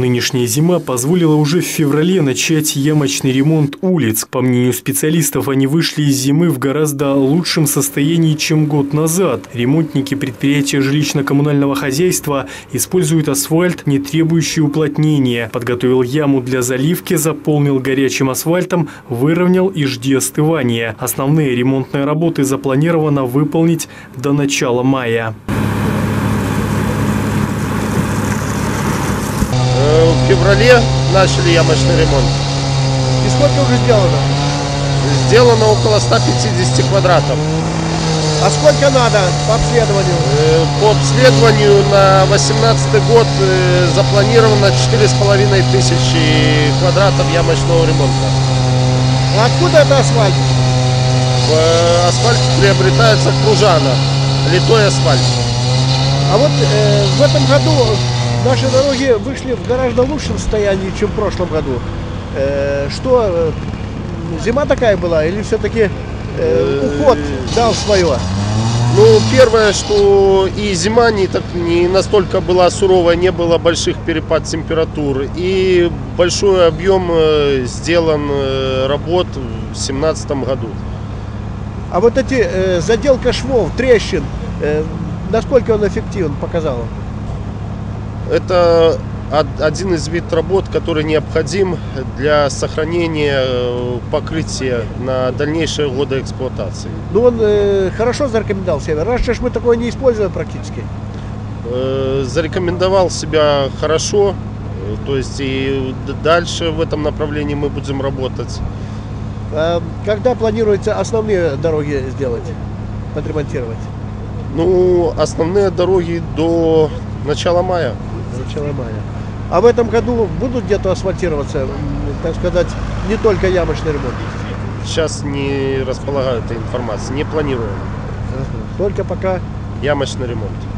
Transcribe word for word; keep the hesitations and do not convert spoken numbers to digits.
Нынешняя зима позволила уже в феврале начать ямочный ремонт улиц. По мнению специалистов, они вышли из зимы в гораздо лучшем состоянии, чем год назад. Ремонтники предприятия жилищно-коммунального хозяйства используют асфальт, не требующий уплотнения. Подготовил яму для заливки, заполнил горячим асфальтом, выровнял и жди остывания. Основные ремонтные работы запланировано выполнить до начала мая. В феврале начали ямочный ремонт. И сколько уже сделано? Сделано около ста пятидесяти квадратов. А сколько надо по обследованию? По обследованию на восемнадцатый год запланировано четыре с половиной тысячи квадратов ямочного ремонта. А откуда это асфальт? Асфальт приобретается в Кружана, литой асфальт. А вот э, в этом году наши дороги вышли в гораздо лучшем состоянии, чем в прошлом году. Э, что, э, зима такая была или все-таки э, уход дал свое? Ну, первое, что и зима не, так, не настолько была суровая, не было больших перепад температур. И большой объем сделан работ в две тысячи семнадцатом году. А вот эти э, заделка швов, трещин, э, насколько он эффективен, показал? Это один из видов работ, который необходим для сохранения покрытия на дальнейшие годы эксплуатации. Ну, он э, хорошо зарекомендовал себя. Раньше мы такое не использовали практически. Э, зарекомендовал себя хорошо. То есть и дальше в этом направлении мы будем работать. А когда планируется основные дороги сделать, подремонтировать? Ну, основные дороги до начала мая. Начало мая. А в этом году будут где-то асфальтироваться, так сказать, не только ямочный ремонт? Сейчас не располагаю этой информацией, не планируем. Ага. Только пока ямочный ремонт.